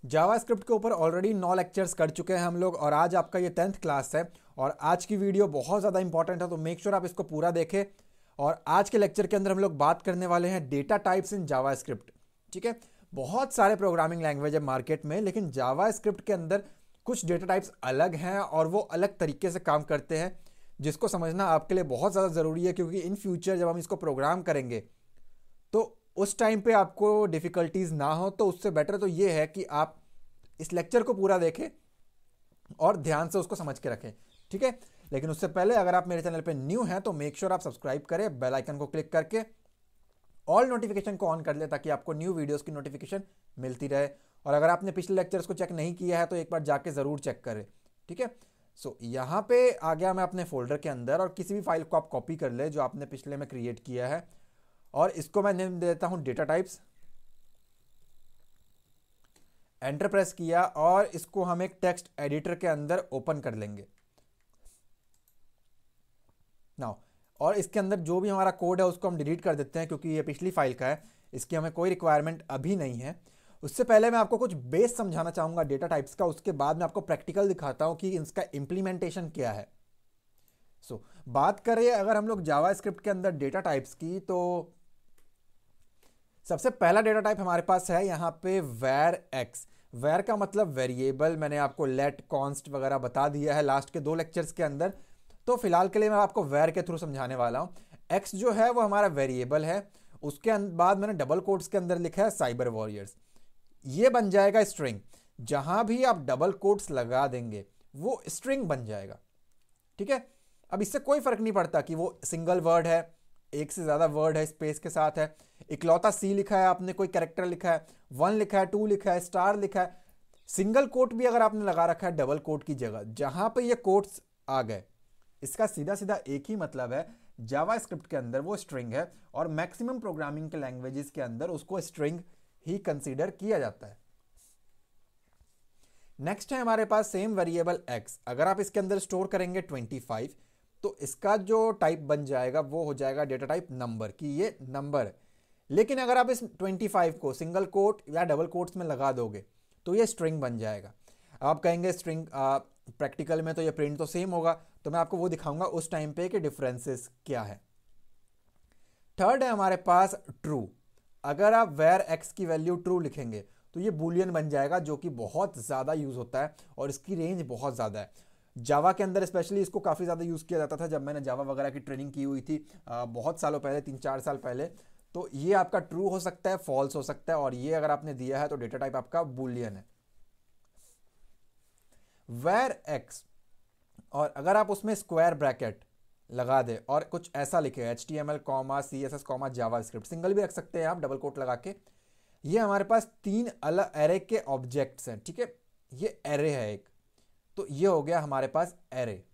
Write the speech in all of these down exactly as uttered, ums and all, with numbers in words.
JavaScript के ऊपर already नौ lectures कर चुके हैं हम लोग और आज आपका ये टेंथ क्लास है और आज की वीडियो बहुत ज़्यादा इंपॉर्टेंट है, तो मेक श्योर आप इसको पूरा देखें। और आज के लेक्चर के अंदर हम लोग बात करने वाले हैं डेटा टाइप्स इन जावास्क्रिप्ट। ठीक है, बहुत सारे प्रोग्रामिंग लैंग्वेज है मार्केट में, लेकिन जावास्क्रिप्ट के अंदर कुछ डेटा टाइप्स अलग हैं और वो अलग तरीके से काम करते हैं, जिसको समझना आपके लिए बहुत ज़्यादा ज़रूरी है, क्योंकि इन फ्यूचर जब हम इसको प्रोग्राम करेंगे तो उस टाइम पे आपको डिफ़िकल्टीज ना हो। तो उससे बेटर तो ये है कि आप इस लेक्चर को पूरा देखें और ध्यान से उसको समझ के रखें। ठीक है, लेकिन उससे पहले अगर आप मेरे चैनल पे न्यू हैं तो मेक श्योर आप सब्सक्राइब करें, बेल आइकन को क्लिक करके ऑल नोटिफिकेशन को ऑन कर ले, ताकि आपको न्यू वीडियोस की नोटिफिकेशन मिलती रहे। और अगर आपने पिछले लेक्चर्स को चेक नहीं किया है तो एक बार जाके ज़रूर चेक करें। ठीक है, सो so, यहाँ पे आ गया मैं अपने फोल्डर के अंदर, और किसी भी फाइल को आप कॉपी कर ले जो आपने पिछले में क्रिएट किया है, और इसको मैं नेम देता हूं डेटा टाइप्स। एंटर प्रेस किया और इसको हम एक टेक्स्ट एडिटर के अंदर ओपन कर लेंगे नाउ। और इसके अंदर जो भी हमारा कोड है उसको हम डिलीट कर देते हैं, क्योंकि ये पिछली फाइल का है, इसकी हमें कोई रिक्वायरमेंट अभी नहीं है। उससे पहले मैं आपको कुछ बेस समझाना चाहूंगा डेटा टाइप्स का, उसके बाद मैं आपको प्रैक्टिकल दिखाता हूं कि इसका इंप्लीमेंटेशन क्या है। सो so, बात करें अगर हम लोग जावास्क्रिप्ट के अंदर डेटा टाइप्स की, तो सबसे पहला डेटा टाइप हमारे पास है यहाँ पे वेर एक्स। वेर का मतलब वेरिएबल, मैंने आपको लेट, कॉन्स्ट वगैरह बता दिया है लास्ट के दो लेक्चर्स के अंदर, तो फिलहाल के लिए मैं आपको वेर के थ्रू समझाने वाला हूँ। एक्स जो है वो हमारा वेरिएबल है, उसके बाद मैंने डबल कोट्स के अंदर लिखा है साइबर वॉरियर्स। ये बन जाएगा स्ट्रिंग, जहां भी आप डबल कोट्स लगा देंगे वो स्ट्रिंग बन जाएगा। ठीक है, अब इससे कोई फर्क नहीं पड़ता कि वो सिंगल वर्ड है, एक से ज्यादा वर्ड है, स्पेस के साथ है, इकलौता सी लिखा है आपने, कोई कैरेक्टर लिखा है, वन लिखा है, टू लिखा है, स्टार लिखा है, सिंगल कोट भी अगर आपने लगा रखा है डबल कोट की जगह, जहां पे ये कोट्स आ गए, इसका सीधा सीधा एक ही मतलब है, जावास्क्रिप्ट के अंदर वो स्ट्रिंग है, और मैक्सिमम प्रोग्रामिंग के लैंग्वेजेस के अंदर उसको स्ट्रिंग ही कंसीडर किया जाता है। नेक्स्ट है हमारे पास सेम वेरिएबल एक्स। अगर आप इसके अंदर स्टोर करेंगे ट्वेंटी फाइव, तो इसका जो टाइप बन जाएगा वो हो जाएगा डेटा टाइप नंबर, कि ये नंबर है। लेकिन अगर आप इस ट्वेंटी फाइव को सिंगल कोट या डबल कोट्स में लगा दोगे तो ये स्ट्रिंग बन जाएगा। आप कहेंगे स्ट्रिंग प्रैक्टिकल में तो ये प्रिंट तो सेम होगा, तो मैं आपको वो दिखाऊंगा उस टाइम पे कि डिफरेंसेस क्या है। थर्ड है हमारे पास ट्रू। अगर आप वेर एक्स की वैल्यू ट्रू लिखेंगे तो ये बूलियन बन जाएगा, जो कि बहुत ज़्यादा यूज़ होता है और इसकी रेंज बहुत ज़्यादा है। जावा के अंदर स्पेशली इसको काफ़ी ज़्यादा यूज़ किया जाता था जब मैंने जावा वगैरह की ट्रेनिंग की हुई थी आ, बहुत सालों पहले, तीन चार साल पहले। तो ये आपका ट्रू हो सकता है, फॉल्स हो सकता है, और ये अगर आपने दिया है तो डेटा टाइप आपका बूलियन है। वेर एक्स, और अगर आप उसमें स्क्वायर ब्रैकेट लगा दे और कुछ ऐसा लिखे H T M L comma C S S comma JavaScript, single भी रख सकते हैं आप डबल कोट लगा के, ये हमारे पास तीन अलग एरे के ऑब्जेक्ट्स हैं। ठीक है, ये एरे है एक, तो ये हो गया हमारे पास एरे,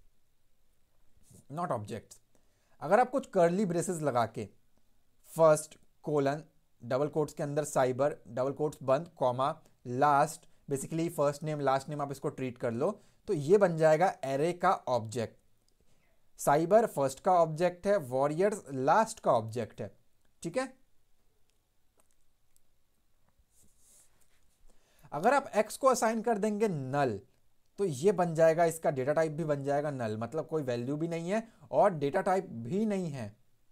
नॉट ऑब्जेक्ट्स। अगर आप कुछ कर्ली ब्रेसेस लगा के फर्स्ट कोलन डबल कोट्स के अंदर साइबर डबल कोट्स बंद comma last, basically first name last name आप इसको ट्रीट कर लो, तो ये बन जाएगा एरे का ऑब्जेक्ट। साइबर फर्स्ट का ऑब्जेक्ट है, वॉरियर्स लास्ट का ऑब्जेक्ट है। ठीक है, अगर आप एक्स को असाइन कर देंगे नल, तो ये बन जाएगा, इसका डेटा टाइप भी बन जाएगा नल, मतलब कोई वैल्यू भी नहीं है और डेटा टाइप भी नहीं है।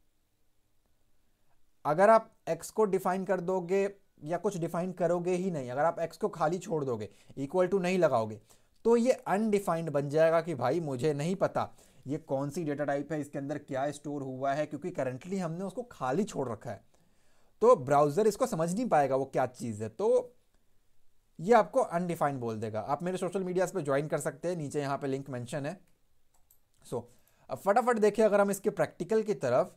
अगर आप एक्स को डिफाइन कर दोगे या कुछ डिफाइन करोगे ही नहीं, अगर आप एक्स को खाली छोड़ दोगे, इक्वल टू नहीं लगाओगे, तो ये अनडिफाइंड बन जाएगा कि भाई मुझे नहीं पता ये कौन सी डेटा टाइप है, इसके अंदर क्या स्टोर हुआ है, क्योंकि करंटली हमने उसको खाली छोड़ रखा है, तो ब्राउजर इसको समझ नहीं पाएगा वो क्या चीज़ है, तो ये आपको अनडिफाइंड बोल देगा। आप मेरे सोशल मीडिया पे ज्वाइन कर सकते हैं, नीचे यहाँ पे लिंक मेंशन है। सो so, अब फटाफट देखिए अगर हम इसके प्रैक्टिकल की तरफ,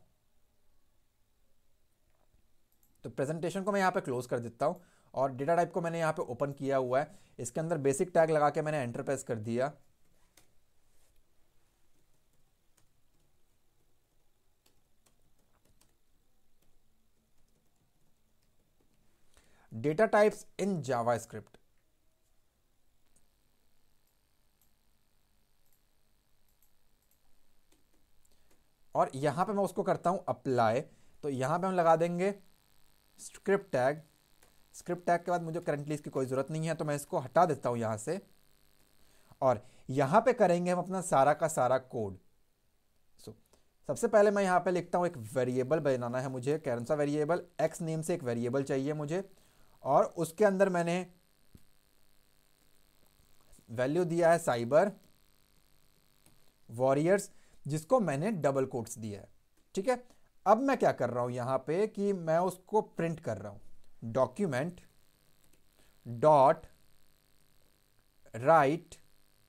तो प्रेजेंटेशन को मैं यहाँ पे क्लोज कर देता हूँ और डेटा टाइप को मैंने यहाँ पे ओपन किया हुआ है। इसके अंदर बेसिक टैग लगा के मैंने एंटर प्रेस कर दिया। डेटा टाइप्स इन जावास्क्रिप्ट, और यहां पे मैं उसको करता हूं अप्लाई, तो यहां पे हम लगा देंगे स्क्रिप्ट टैग स्क्रिप्ट टैग के बाद मुझे करंटली इसकी कोई ज़रूरत नहीं है, तो मैं इसको हटा देता हूँ यहाँ से। और यहाँ पे करेंगे हम अपना सारा का सारा कोड। सो so, सबसे पहले मैं यहाँ पे लिखता हूँ, एक वेरिएबल बनाना है मुझे। कौन सा वेरिएबल? एक्स नेम से एक वेरिएबल चाहिए मुझे, और उसके अंदर मैंने वैल्यू दिया है साइबर वॉरियर्स, जिसको मैंने डबल कोट्स दिया है। ठीक है, अब मैं क्या कर रहा हूं यहां पे कि मैं उसको प्रिंट कर रहा हूं। डॉक्यूमेंट डॉट राइट,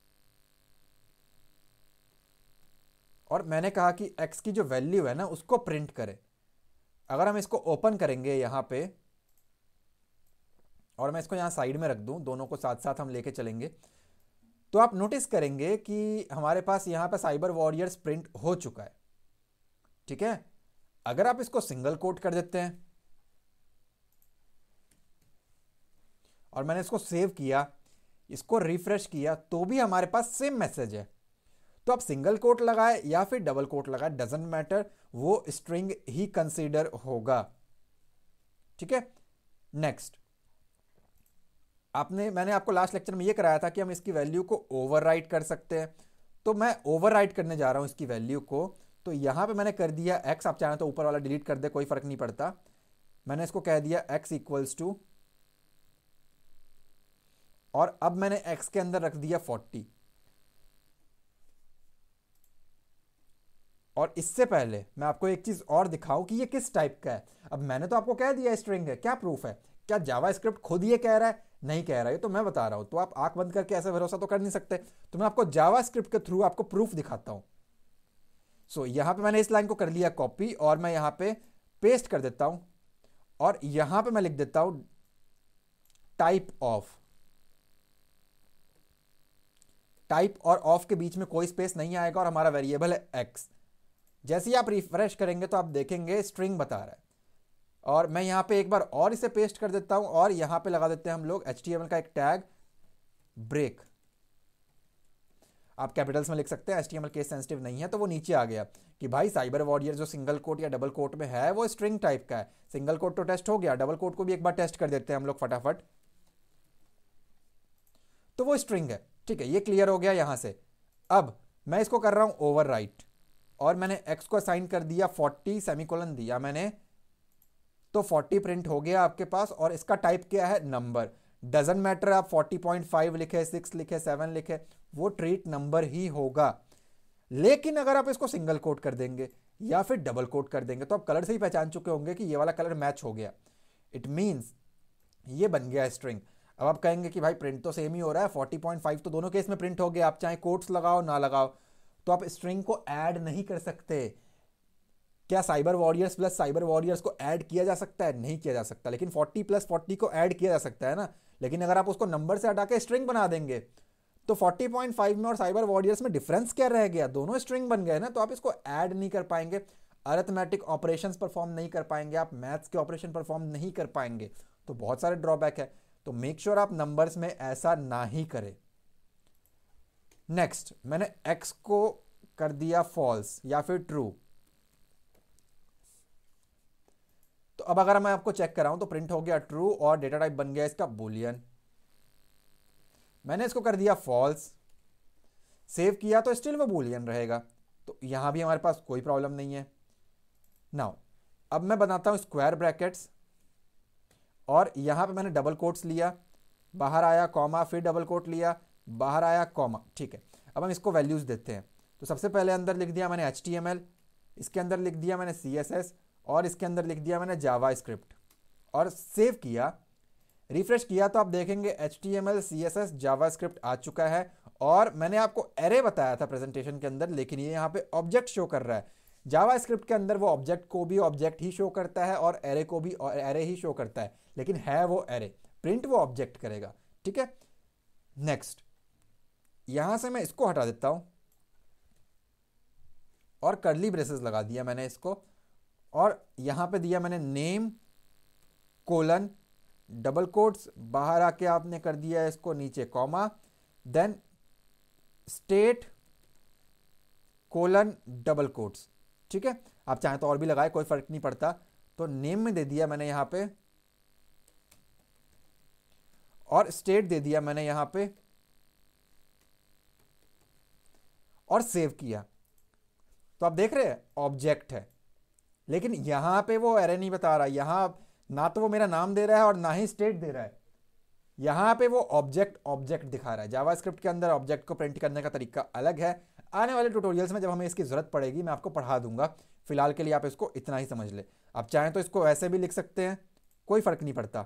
और मैंने कहा कि x की जो वैल्यू है ना उसको प्रिंट करे। अगर हम इसको ओपन करेंगे यहां पे, और मैं इसको यहां साइड में रख दूं, दोनों को साथ साथ हम लेके चलेंगे, तो आप नोटिस करेंगे कि हमारे पास यहां पे साइबर वॉरियर्स प्रिंट हो चुका है। ठीक है, अगर आप इसको सिंगल कोट कर देते हैं और मैंने इसको सेव किया, इसको रिफ्रेश किया, तो भी हमारे पास सेम मैसेज है। तो आप सिंगल कोट लगाए या फिर डबल कोट लगाए, डजंट मैटर, वो स्ट्रिंग ही कंसीडर होगा। ठीक है, नेक्स्ट, आपने मैंने आपको लास्ट लेक्चर में ये कराया था कि हम इसकी वैल्यू को ओवरराइट कर सकते हैं। तो मैं ओवरराइट करने जा रहा हूं इसकी वैल्यू को। तो यहां पे मैंने कर दिया x, आप चाहें तो ऊपर वाला डिलीट कर दे, कोई फर्क नहीं पड़ता। मैंने इसको कह दिया x इक्वल्स टू, और अब मैंने x के अंदर रख दिया फोर्टी। और इससे पहले मैं आपको एक चीज और दिखाऊं कि ये किस टाइप का है। अब मैंने तो आपको कह दिया स्ट्रिंग है, क्या प्रूफ है? क्या जावास्क्रिप्ट खुद ये कह रहा है? नहीं कह रहा है, तो मैं बता रहा हूं। तो आप आंख बंद करके ऐसे भरोसा तो कर नहीं सकते, तो मैं आपको जावास्क्रिप्ट के थ्रू आपको प्रूफ दिखाता हूं। सो so, यहां पे मैंने इस लाइन को कर लिया कॉपी, और मैं यहां पे पेस्ट कर देता हूं, और यहां पे मैं लिख देता हूं टाइप ऑफ। टाइप और ऑफ के बीच में कोई स्पेस नहीं आएगा, और हमारा वेरिएबल है एक्स। जैसे ही आप रिफ्रेश करेंगे तो आप देखेंगे स्ट्रिंग बता रहा है। और मैं यहां पे एक बार और इसे पेस्ट कर देता हूं, और यहां पे लगा देते हैं हम लोग एच टी एम एल का एक टैग ब्रेक। आप कैपिटल्स में लिख सकते हैं, H T M L case sensitive नहीं है, तो वो नीचे आ गया कि भाई साइबर वॉरियर जो सिंगल कोट या डबल कोट में है वो स्ट्रिंग टाइप का है। सिंगल कोट तो टेस्ट हो गया, डबल कोट को भी एक बार टेस्ट कर देते हैं हम लोग फटाफट, तो वो स्ट्रिंग है। ठीक है, ये क्लियर हो गया यहां से। अब मैं इसको कर रहा हूं ओवरराइट, और मैंने x को असाइन कर दिया फोर्टी, सेमीकोलन दिया मैंने, तो फोर्टी प्रिंट हो गया आपके पास। और इसका टाइप क्या है? नंबर। डजंट मैटर आप फोर्टी पॉइंट फाइव लिखे, सिक्स लिखे, सेवन लिखे, वो ट्रीट नंबर ही होगा। लेकिन अगर आप इसको सिंगल कोट कर देंगे या फिर डबल कोट कर देंगे, तो आप कलर से ही पहचान चुके होंगे कि ये वाला कलर मैच हो गया। इट मींस ये बन गया स्ट्रिंग। अब आप कहेंगे कि भाई प्रिंट तो सेम ही हो रहा है, फोर्टी पॉइंट फाइव तो दोनों केस में प्रिंट हो गया, आप चाहे कोट्स लगाओ ना लगाओ, तो आप स्ट्रिंग को ऐड नहीं कर सकते। क्या cyber warriors plus cyber warriors को ऐड किया जा सकता है? नहीं किया जा सकता। लेकिन फोर्टी प्लस फोर्टी को ऐड किया जा सकता है ना। लेकिन अगर आप उसको नंबर से हटा के स्ट्रिंग बना देंगे, तो फोर्टी पॉइंट फाइव में और साइबर वॉरियर्स में डिफरेंस क्या रह गया? दोनों स्ट्रिंग बन गए ना, तो आप इसको ऐड नहीं कर पाएंगे, अरिथमेटिक ऑपरेशंस परफॉर्म नहीं कर पाएंगे, आप मैथ्स के ऑपरेशन परफॉर्म नहीं कर पाएंगे। तो बहुत सारे ड्रॉबैक है, तो मेक श्योर आप नंबर्स में ऐसा ना ही करें। नेक्स्ट, मैंने x को कर दिया फॉल्स या फिर ट्रू। तो अब अगर मैं आपको चेक कराऊं तो प्रिंट हो गया ट्रू, और डेटा टाइप बन गया इसका बूलियन। मैंने इसको कर दिया फॉल्स, सेव किया तो स्टिल वो बूलियन रहेगा, तो यहां भी हमारे पास कोई प्रॉब्लम नहीं है। नाउ अब मैं बनाता हूं स्क्वायर ब्रैकेट्स, और यहां पे मैंने डबल कोट्स लिया, बाहर आया कॉमा, फिर डबल कोट लिया, बाहर आया कॉमा। ठीक है, अब हम इसको वैल्यूज देते हैं। तो सबसे पहले अंदर लिख दिया मैंने एच टी एम एल, इसके अंदर लिख दिया मैंने सी एस एस, और इसके अंदर लिख दिया मैंने जावास्क्रिप्ट, और सेव किया। रिफ्रेश किया तो आप देखेंगे H T M L, C S S, JavaScript आ चुका है। और मैंने आपको एरे बताया था प्रेजेंटेशन के अंदर, लेकिन ये यहाँ पे ऑब्जेक्ट शो कर रहा है। जावास्क्रिप्ट के अंदर वो ऑब्जेक्ट को भी ऑब्जेक्ट ही शो करता है, और एरे को भी एरे ही शो करता है, लेकिन है वो एरे, प्रिंट वो ऑब्जेक्ट करेगा। ठीक है, नेक्स्ट, यहां से मैं इसको हटा देता हूं, और कर्ली ब्रेसेस लगा दिया मैंने इसको, और यहां पे दिया मैंने नेम कोलन डबल कोट्स, बाहर आके आपने कर दिया इसको नीचे comma, then state colon double quotes. ठीक है, आप चाहें तो और भी लगाए, कोई फर्क नहीं पड़ता। तो नेम में दे दिया मैंने यहां पे और स्टेट दे दिया मैंने यहां पे और सेव किया। तो आप देख रहे हैं ऑब्जेक्ट है, लेकिन यहां पे वो एरे नहीं बता रहा, यहां ना तो वो मेरा नाम दे रहा है और ना ही स्टेट दे रहा है, यहां पे वो ऑब्जेक्ट ऑब्जेक्ट दिखा रहा है। जावास्क्रिप्ट के अंदर ऑब्जेक्ट को प्रिंट करने का तरीका अलग है। आने वाले ट्यूटोरियल्स में जब हमें इसकी जरूरत पड़ेगी मैं आपको पढ़ा दूंगा। फिलहाल के लिए आप इसको इतना ही समझ ले। आप चाहें तो इसको ऐसे भी लिख सकते हैं, कोई फर्क नहीं पड़ता,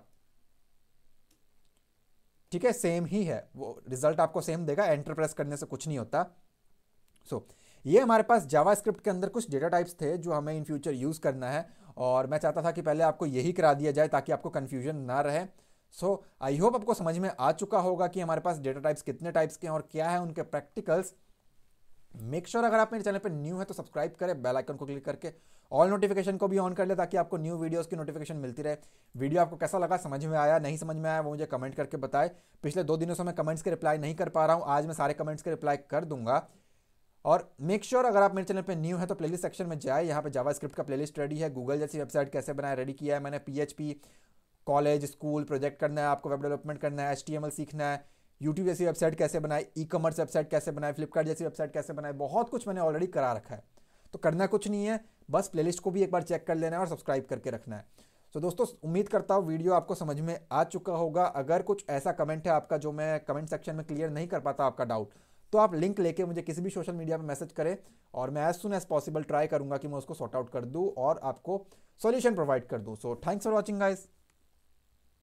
ठीक है, सेम ही है, वो रिजल्ट आपको सेम देगा, एंटर प्रेस करने से कुछ नहीं होता। सो so, ये हमारे पास जावास्क्रिप्ट के अंदर कुछ डेटा टाइप्स थे जो हमें इन फ्यूचर यूज करना है, और मैं चाहता था कि पहले आपको यही करा दिया जाए ताकि आपको कंफ्यूजन ना रहे। सो आई होप आपको समझ में आ चुका होगा कि हमारे पास डेटा टाइप्स कितने टाइप्स के हैं और क्या है उनके प्रैक्टिकल्स। मेक श्योर अगर आप मेरे चैनल पे न्यू है तो सब्सक्राइब करें, बेल आइकन को क्लिक करके ऑल नोटिफिकेशन को भी ऑन कर ले ताकि आपको न्यू वीडियोस की नोटिफिकेशन मिलती रहे। वीडियो आपको कैसा लगा, समझ में आया नहीं समझ में आया, वो मुझे कमेंट करके बताए। पिछले दो दिनों से मैं कमेंट्स के रिप्लाई नहीं कर पा रहा हूँ, आज मैं सारे कमेंट्स के रिप्लाई कर दूंगा। और मेक श्योर sure, अगर आप मेरे चैनल पे न्यू है तो प्लेलिस्ट सेक्शन में जाए, यहाँ पे जावास्क्रिप्ट का प्लेलिस्ट रेडी है, गूगल जैसी वेबसाइट कैसे बनाए रेडी किया है मैंने, पीएचपी कॉलेज स्कूल प्रोजेक्ट करना है आपको, वेब डेवलपमेंट करना है, एचटीएमएल सीखना है, यूट्यूब जैसी वेबसाइट कैसे बनाए, ई कॉमर्स वेबसाइट कैसे बनाए, फ्लिपकार्ट जैसी वेबसाइट कैसे बनाए, बहुत कुछ मैंने ऑलरेडी करा रखा है। तो करना कुछ नहीं है, बस प्लेलिस्ट को भी एक बार चेक कर लेना है और सब्सक्राइब करके रखना है। तो so, दोस्तों उम्मीद करता हूँ वीडियो आपको समझ में आ चुका होगा। अगर कुछ ऐसा कमेंट है आपका जो मैं कमेंट सेक्शन में क्लियर नहीं कर पाता आपका डाउट, तो आप लिंक लेके मुझे किसी भी सोशल मीडिया पे मैसेज करें और मैं as soon as possible try करूंगा कि मैं उसको सॉर्ट आउट कर दूं और आपको सॉल्यूशन प्रोवाइड कर दूं। So thanks for watching guys.